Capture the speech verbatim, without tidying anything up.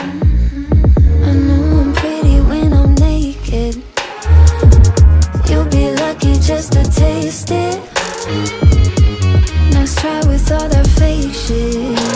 I know I'm pretty when I'm naked. You'll be lucky just to taste it. Nice try with all that fake shit.